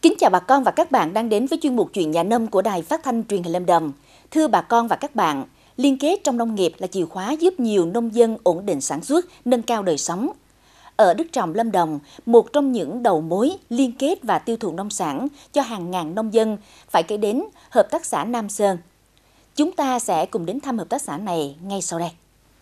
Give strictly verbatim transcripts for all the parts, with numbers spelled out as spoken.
Kính chào bà con và các bạn đang đến với chuyên mục Chuyện nhà nông của Đài Phát thanh Truyền hình Lâm Đồng. Thưa bà con và các bạn, liên kết trong nông nghiệp là chìa khóa giúp nhiều nông dân ổn định sản xuất, nâng cao đời sống. Ở Đức Trọng, Lâm Đồng, một trong những đầu mối liên kết và tiêu thụ nông sản cho hàng ngàn nông dân phải kể đến Hợp tác xã Nam Sơn. Chúng ta sẽ cùng đến thăm hợp tác xã này ngay sau đây.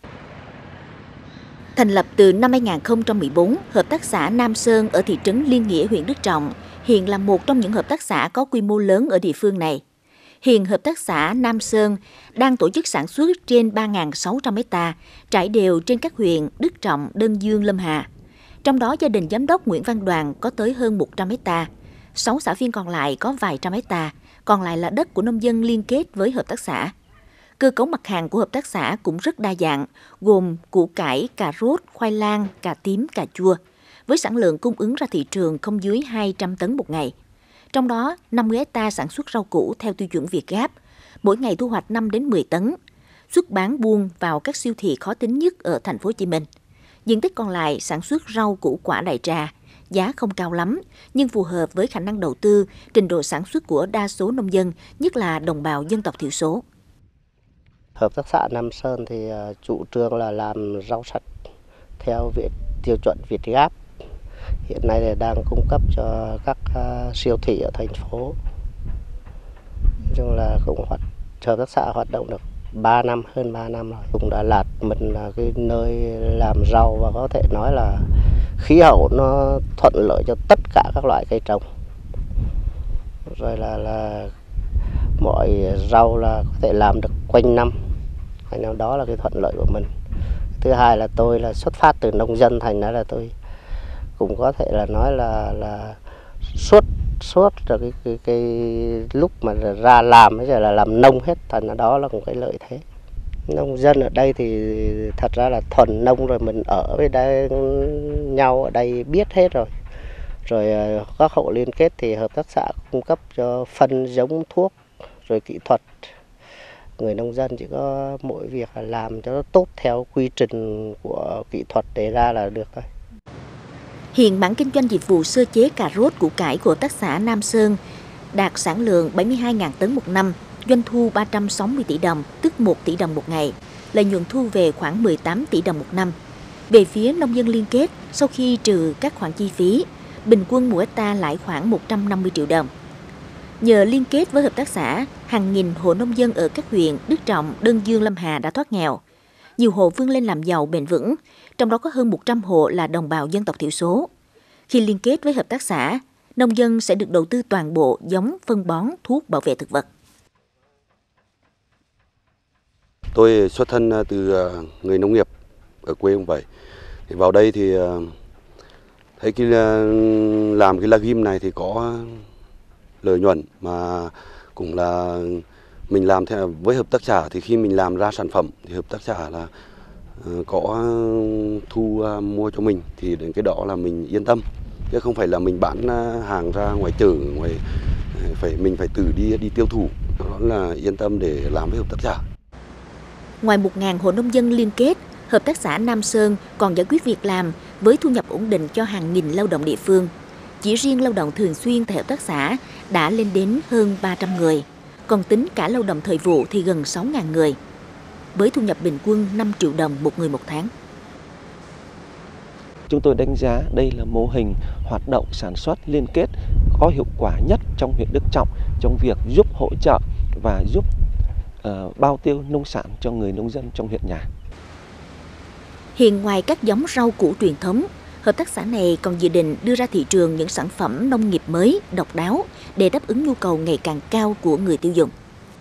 Thành lập từ năm hai nghìn không trăm mười bốn, Hợp tác xã Nam Sơn ở thị trấn Liên Nghĩa, huyện Đức Trọng, hiện là một trong những hợp tác xã có quy mô lớn ở địa phương này. Hiện Hợp tác xã Nam Sơn đang tổ chức sản xuất trên ba nghìn sáu trăm héc ta, trải đều trên các huyện Đức Trọng, Đơn Dương, Lâm Hà. Trong đó gia đình giám đốc Nguyễn Văn Đoàn có tới hơn một trăm héc ta, sáu xã viên còn lại có vài trăm héc ta, còn lại là đất của nông dân liên kết với hợp tác xã. Cơ cấu mặt hàng của hợp tác xã cũng rất đa dạng, gồm củ cải, cà rốt, khoai lang, cà tím, cà chua, với sản lượng cung ứng ra thị trường không dưới hai trăm tấn một ngày. Trong đó, năm mươi héc ta sản xuất rau củ theo tiêu chuẩn Việt Gáp, mỗi ngày thu hoạch năm đến mười tấn, xuất bán buôn vào các siêu thị khó tính nhất ở thành phố Hồ Chí Minh. Diện tích còn lại sản xuất rau củ quả đại trà, giá không cao lắm, nhưng phù hợp với khả năng đầu tư, trình độ sản xuất của đa số nông dân, nhất là đồng bào dân tộc thiểu số. Hợp tác xã Nam Sơn thì chủ trương là làm rau sạch theo việc tiêu chuẩn Việt Gáp. Hiện nay là đang cung cấp cho các siêu thị ở thành phố. Nói chung là cũng hoạt, hợp tác xã hoạt động được ba năm, hơn ba năm rồi. Cũng đã là mình là cái nơi làm rau và có thể nói là khí hậu nó thuận lợi cho tất cả các loại cây trồng. Rồi là là mọi rau là có thể làm được quanh năm. Thành ra đó là cái thuận lợi của mình. Thứ hai là tôi là xuất phát từ nông dân, thành ra là tôi cũng có thể là nói là là suốt suốt rồi cái, cái cái lúc mà ra làm bây giờ là làm nông hết, thành ra đó là một cái lợi thế. Nông dân ở đây thì thật ra là thuần nông rồi, mình ở với đây nhau ở đây biết hết rồi. Rồi các hộ liên kết thì hợp tác xã cung cấp cho phân, giống, thuốc, rồi kỹ thuật. Người nông dân chỉ có mỗi việc là làm cho nó tốt theo quy trình của kỹ thuật đề ra là được thôi. Hiện mảng kinh doanh dịch vụ sơ chế cà rốt, củ cải của hợp tác xã Nam Sơn đạt sản lượng bảy mươi hai nghìn tấn một năm, doanh thu ba trăm sáu mươi tỷ đồng, tức một tỷ đồng một ngày, lợi nhuận thu về khoảng mười tám tỷ đồng một năm. Về phía nông dân liên kết, sau khi trừ các khoản chi phí, bình quân mỗi hecta lãi khoảng một trăm năm mươi triệu đồng. Nhờ liên kết với hợp tác xã, hàng nghìn hộ nông dân ở các huyện Đức Trọng, Đơn Dương, Lâm Hà đã thoát nghèo. Nhiều hộ vươn lên làm giàu bền vững, trong đó có hơn một trăm hộ là đồng bào dân tộc thiểu số. Khi liên kết với hợp tác xã, nông dân sẽ được đầu tư toàn bộ giống, phân bón, thuốc bảo vệ thực vật. Tôi xuất thân từ người nông nghiệp ở quê ông vậy. Thì vào đây thì thấy cái làm cái legume này thì có lợi nhuận, mà cũng là mình làm theo với hợp tác xã thì khi mình làm ra sản phẩm thì hợp tác xã là có thu mua cho mình, thì đến cái đó là mình yên tâm, chứ không phải là mình bán hàng ra ngoài chợ, ngoài phải mình phải tự đi đi tiêu thụ, đó là yên tâm để làm với hợp tác xã. Ngoài một nghìn hộ nông dân liên kết, hợp tác xã Nam Sơn còn giải quyết việc làm với thu nhập ổn định cho hàng nghìn lao động địa phương. Chỉ riêng lao động thường xuyên tại hợp tác xã đã lên đến hơn ba trăm người, còn tính cả lao động thời vụ thì gần sáu nghìn người, với thu nhập bình quân năm triệu đồng một người một tháng. Chúng tôi đánh giá đây là mô hình hoạt động sản xuất liên kết có hiệu quả nhất trong huyện Đức Trọng trong việc giúp hỗ trợ và giúp uh, bao tiêu nông sản cho người nông dân trong huyện nhà. Hiện ngoài các giống rau củ truyền thống, hợp tác xã này còn dự định đưa ra thị trường những sản phẩm nông nghiệp mới, độc đáo để đáp ứng nhu cầu ngày càng cao của người tiêu dùng.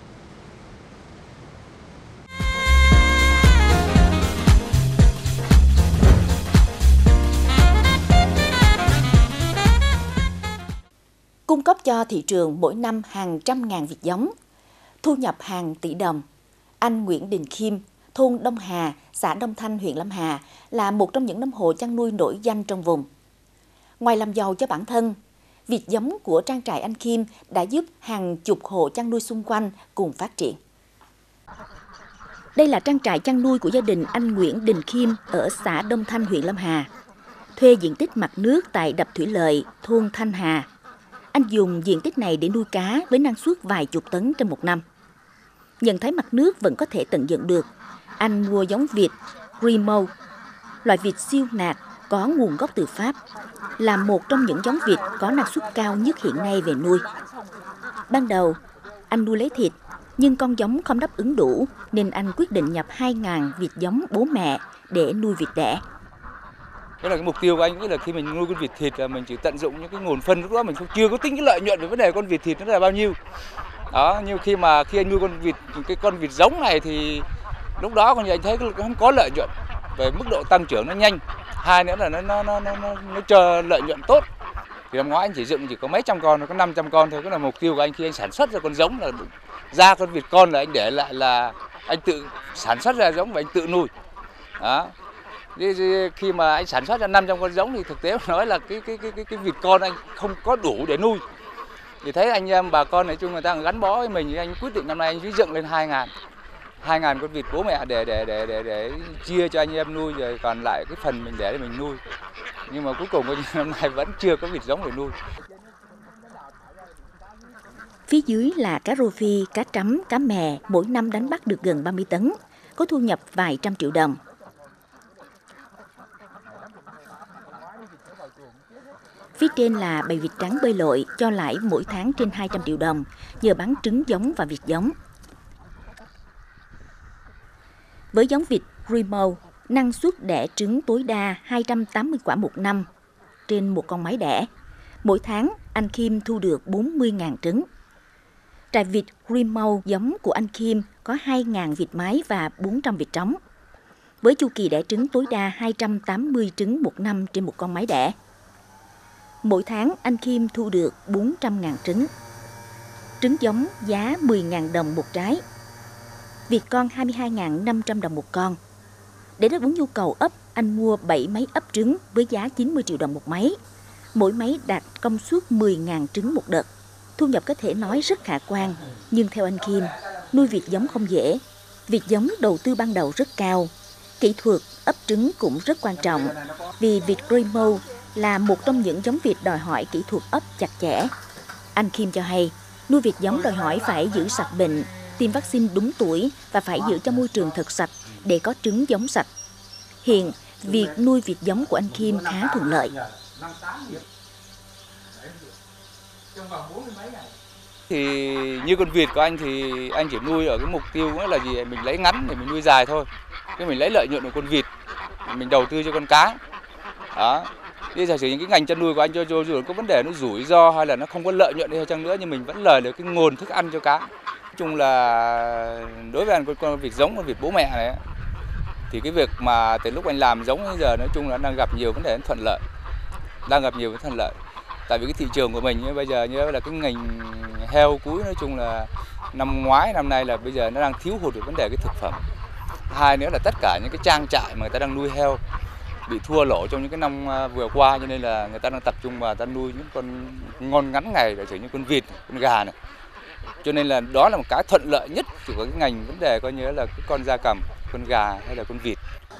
Cung cấp cho thị trường mỗi năm hàng trăm ngàn vịt giống, thu nhập hàng tỷ đồng. Anh Nguyễn Đình Khiêm, thôn Đông Hà, xã Đông Thanh, huyện Lâm Hà là một trong những nông hộ chăn nuôi nổi danh trong vùng. Ngoài làm giàu cho bản thân, vịt giống của trang trại anh Khiêm đã giúp hàng chục hộ chăn nuôi xung quanh cùng phát triển. Đây là trang trại chăn nuôi của gia đình anh Nguyễn Đình Khiêm ở xã Đông Thanh, huyện Lâm Hà. Thuê diện tích mặt nước tại đập thủy lợi thôn Thanh Hà. Anh dùng diện tích này để nuôi cá với năng suất vài chục tấn trên một năm. Nhận thấy mặt nước vẫn có thể tận dụng được, anh mua giống vịt Remo, loại vịt siêu nạc có nguồn gốc từ Pháp, là một trong những giống vịt có năng suất cao nhất hiện nay về nuôi. Ban đầu, anh nuôi lấy thịt, nhưng con giống không đáp ứng đủ nên anh quyết định nhập hai nghìn vịt giống bố mẹ để nuôi vịt đẻ. Đó là cái mục tiêu của anh, nghĩ là khi mình nuôi con vịt thịt là mình chỉ tận dụng những cái nguồn phân, lúc đó mình không chưa có tính cái lợi nhuận về vấn đề con vịt thịt nó là bao nhiêu. Đó, nhưng khi mà khi anh nuôi con vịt cái con vịt giống này thì lúc đó con anh thấy không có lợi nhuận, về mức độ tăng trưởng nó nhanh, hai nữa là nó nó nó nó nó, nó cho lợi nhuận tốt. Thì năm ngoái anh chỉ dựng chỉ có mấy trăm con, có năm trăm con thôi. Cái là mục tiêu của anh khi anh sản xuất ra con giống là ra con vịt con là anh để lại là anh tự sản xuất ra giống và anh tự nuôi. Đó. Khi mà anh sản xuất ra năm trăm con giống thì thực tế nói là cái cái cái cái cái vịt con anh không có đủ để nuôi. Thì thấy anh em bà con nói chung người ta gắn bó với mình thì anh quyết định năm nay anh xây dựng lên hai nghìn hai nghìn con vịt bố mẹ để để để để để chia cho anh em nuôi, rồi còn lại cái phần mình để để mình nuôi. Nhưng mà cuối cùng năm nay vẫn chưa có vịt giống để nuôi. Phía dưới là cá rô phi, cá trắm, cá mè, mỗi năm đánh bắt được gần ba mươi tấn, có thu nhập vài trăm triệu đồng. Phía trên là bầy vịt trắng bơi lội, cho lãi mỗi tháng trên hai trăm triệu đồng, nhờ bán trứng giống và vịt giống. Với giống vịt Remo, năng suất đẻ trứng tối đa hai trăm tám mươi quả một năm trên một con mái đẻ. Mỗi tháng, anh Kim thu được bốn mươi nghìn trứng. Trại vịt Remo giống của anh Kim có hai nghìn vịt mái và bốn trăm vịt trống. Với chu kỳ đẻ trứng tối đa hai trăm tám mươi trứng một năm trên một con mái đẻ. Mỗi tháng, anh Kim thu được bốn trăm nghìn trứng. Trứng giống giá mười nghìn đồng một trái. Vịt con hai mươi hai nghìn năm trăm đồng một con. Để đáp ứng nhu cầu ấp, anh mua bảy máy ấp trứng với giá chín mươi triệu đồng một máy. Mỗi máy đạt công suất mười nghìn trứng một đợt. Thu nhập có thể nói rất khả quan, nhưng theo anh Kim, nuôi vịt giống không dễ. Vịt giống đầu tư ban đầu rất cao. Kỹ thuật ấp trứng cũng rất quan trọng, vì vịt Remo là một trong những giống vịt đòi hỏi kỹ thuật ấp chặt chẽ. Anh Kim cho hay, nuôi vịt giống đòi hỏi phải giữ sạch bệnh, tiêm vaccine đúng tuổi và phải giữ cho môi trường thật sạch để có trứng giống sạch. Hiện, việc nuôi vịt giống của anh Kim khá thuận lợi. Thì như con vịt của anh thì anh chỉ nuôi ở cái mục tiêu nữa là gì, mình lấy ngắn để mình nuôi dài thôi. Cái mình lấy lợi nhuận của con vịt, mình đầu tư cho con cá. Đó. Bây giờ chỉ những cái ngành chăn nuôi của anh cho dù có vấn đề nó rủi ro hay là nó không có lợi nhuận đi hay chăng nữa, nhưng mình vẫn lời được cái nguồn thức ăn cho cá. Nói chung là đối với anh con, con vịt giống, con vịt bố mẹ này thì cái việc mà từ lúc anh làm giống đến giờ nói chung là đang gặp nhiều vấn đề thuận lợi, đang gặp nhiều cái thuận lợi. Tại vì cái thị trường của mình như bây giờ như là cái ngành heo cúi nói chung là năm ngoái năm nay là bây giờ nó đang thiếu hụt được vấn đề cái thực phẩm. Hai nữa là tất cả những cái trang trại mà người ta đang nuôi heo bị thua lỗ trong những cái năm vừa qua, cho nên là người ta đang tập trung vào ta nuôi những con ngon ngắn ngày, để chỉ những con vịt, con gà này. Cho nên là đó là một cái thuận lợi nhất của cái ngành vấn đề coi như là cái con gia cầm, con gà hay là con vịt.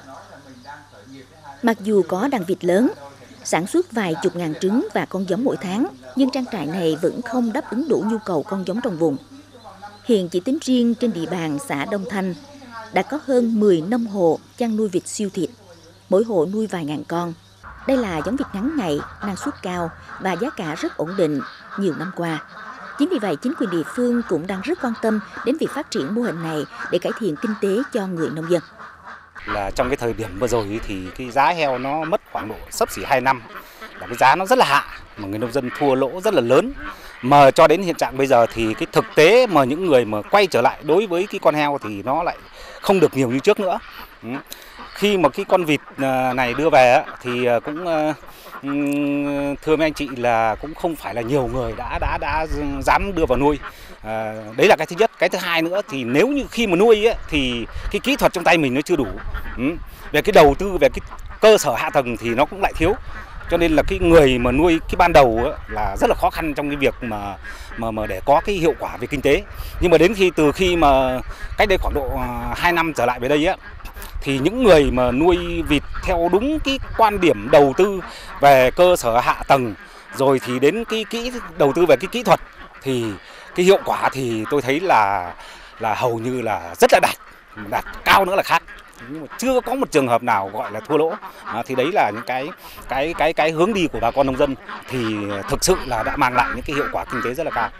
Mặc dù có đàn vịt lớn, sản xuất vài chục ngàn trứng và con giống mỗi tháng, nhưng trang trại này vẫn không đáp ứng đủ nhu cầu con giống trong vùng. Hiện chỉ tính riêng trên địa bàn xã Đông Thanh đã có hơn mười nông hộ chăn nuôi vịt siêu thịt, mỗi hộ nuôi vài ngàn con. Đây là giống vịt ngắn ngày, năng suất cao và giá cả rất ổn định nhiều năm qua. Chính vì vậy, chính quyền địa phương cũng đang rất quan tâm đến việc phát triển mô hình này để cải thiện kinh tế cho người nông dân. Là trong cái thời điểm vừa rồi thì cái giá heo nó mất khoảng độ xấp xỉ hai năm, là cái giá nó rất là hạ mà người nông dân thua lỗ rất là lớn. Mà cho đến hiện trạng bây giờ thì cái thực tế mà những người mà quay trở lại đối với cái con heo thì nó lại không được nhiều như trước nữa. Khi mà cái con vịt này đưa về thì cũng thưa mấy anh chị là cũng không phải là nhiều người đã đã đã dám đưa vào nuôi. À, đấy là cái thứ nhất. Cái thứ hai nữa thì nếu như khi mà nuôi ấy, thì cái kỹ thuật trong tay mình nó chưa đủ. Ừ. Về cái đầu tư, về cái cơ sở hạ tầng thì nó cũng lại thiếu. Cho nên là cái người mà nuôi cái ban đầu ấy, là rất là khó khăn trong cái việc mà mà mà để có cái hiệu quả về kinh tế. Nhưng mà đến khi từ khi mà cách đây khoảng độ hai năm trở lại về đây á, thì những người mà nuôi vịt theo đúng cái quan điểm đầu tư về cơ sở hạ tầng rồi thì đến cái kỹ đầu tư về cái kỹ thuật thì cái hiệu quả thì tôi thấy là là hầu như là rất là đạt, đạt cao nữa là khác. Nhưng mà chưa có một trường hợp nào gọi là thua lỗ. À, thì đấy là những cái cái cái cái hướng đi của bà con nông dân thì thực sự là đã mang lại những cái hiệu quả kinh tế rất là cao.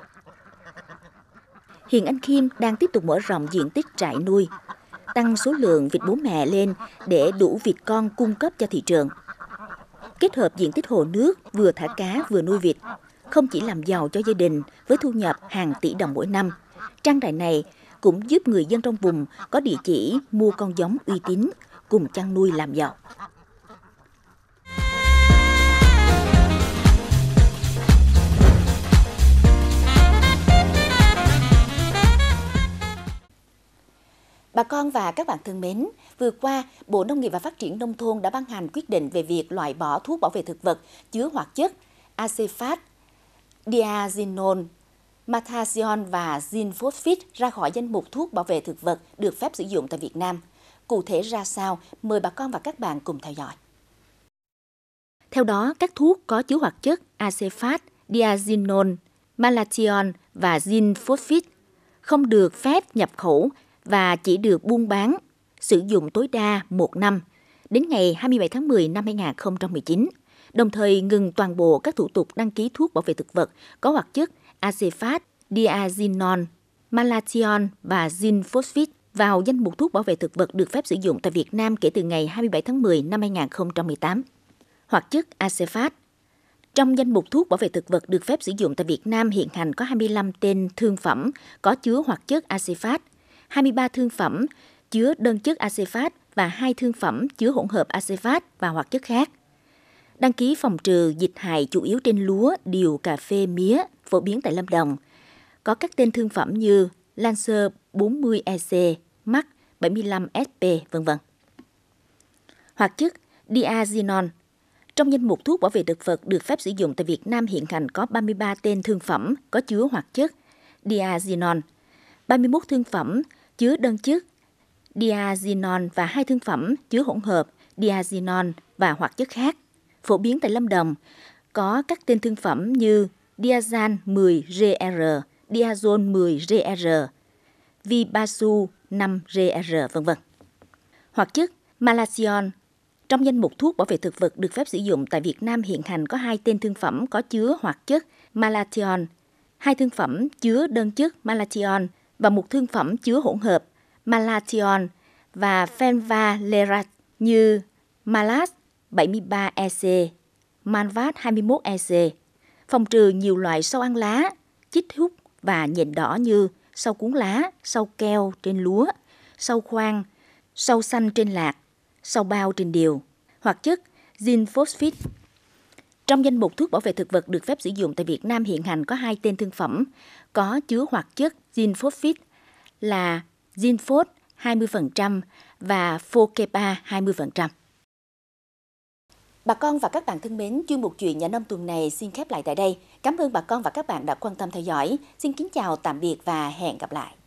Hiện anh Khiêm đang tiếp tục mở rộng diện tích trại nuôi, tăng số lượng vịt bố mẹ lên để đủ vịt con cung cấp cho thị trường. Kết hợp diện tích hồ nước vừa thả cá vừa nuôi vịt, không chỉ làm giàu cho gia đình với thu nhập hàng tỷ đồng mỗi năm, trang trại này cũng giúp người dân trong vùng có địa chỉ mua con giống uy tín, cùng chăn nuôi làm giàu. Bà con và các bạn thân mến, vừa qua, Bộ Nông nghiệp và Phát triển Nông thôn đã ban hành quyết định về việc loại bỏ thuốc bảo vệ thực vật chứa hoạt chất Acefat, Diazinon, Malathion và Zinphosphid ra khỏi danh mục thuốc bảo vệ thực vật được phép sử dụng tại Việt Nam. Cụ thể ra sao? Mời bà con và các bạn cùng theo dõi. Theo đó, các thuốc có chứa hoạt chất Acefat, Diazinon, Malathion và Zinphosphid không được phép nhập khẩu và chỉ được buôn bán, sử dụng tối đa một năm, đến ngày hai mươi bảy tháng mười năm hai nghìn không trăm mười chín, đồng thời ngừng toàn bộ các thủ tục đăng ký thuốc bảo vệ thực vật có hoạt chất Acefat, Diazinon, Malathion và Zinphosphid vào danh mục thuốc bảo vệ thực vật được phép sử dụng tại Việt Nam kể từ ngày hai mươi bảy tháng mười năm hai nghìn không trăm mười tám. Hoạt chất Acefat trong danh mục thuốc bảo vệ thực vật được phép sử dụng tại Việt Nam hiện hành có hai mươi lăm tên thương phẩm có chứa hoạt chất Acefat, hai mươi ba thương phẩm chứa đơn chất Acefat và hai thương phẩm chứa hỗn hợp Acefat và hoạt chất khác. Đăng ký phòng trừ dịch hại chủ yếu trên lúa, điều, cà phê, mía, phổ biến tại Lâm Đồng. Có các tên thương phẩm như Lancer bốn mươi E C, Max bảy mươi lăm S P, vân vân. Hoạt chất Diazinon trong danh mục thuốc bảo vệ thực vật được phép sử dụng tại Việt Nam hiện hành có ba mươi ba tên thương phẩm có chứa hoạt chất Diazinon, ba mươi mốt thương phẩm chứa đơn chất Diazinon và hai thương phẩm chứa hỗn hợp Diazinon và hoạt chất khác. Phổ biến tại Lâm Đồng có các tên thương phẩm như Diazan mười G R, Diazone mười G R, Vibasu năm G R, vân vân. Hoạt chất Malathion trong danh mục thuốc bảo vệ thực vật được phép sử dụng tại Việt Nam hiện hành có hai tên thương phẩm có chứa hoạt chất Malathion, hai thương phẩm chứa đơn chất Malathion và một thương phẩm chứa hỗn hợp Malathion và Fenvalerate như Malas bảy mươi ba E C, Manvat hai mươi mốt E C, phòng trừ nhiều loại sâu ăn lá, chích hút và nhện đỏ như sâu cuốn lá, sâu keo trên lúa, sâu khoang, sâu xanh trên lạc, sâu bao trên điều. Hoạt chất Zinphosphid trong danh mục thuốc bảo vệ thực vật được phép sử dụng tại Việt Nam hiện hành có hai tên thương phẩm có chứa hoạt chất Zinphosphid là Zinphos hai mươi phần trăm và Fokepa hai mươi phần trăm. Bà con và các bạn thân mến, chuyên mục Chuyện Nhà Nông tuần này xin khép lại tại đây. Cảm ơn bà con và các bạn đã quan tâm theo dõi. Xin kính chào, tạm biệt và hẹn gặp lại.